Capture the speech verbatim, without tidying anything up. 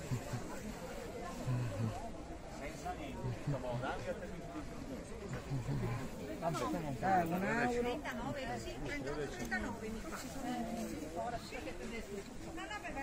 Eh, un euro. trentanove, sì, trentanove, trentanove, mica ci sono. No, no, perché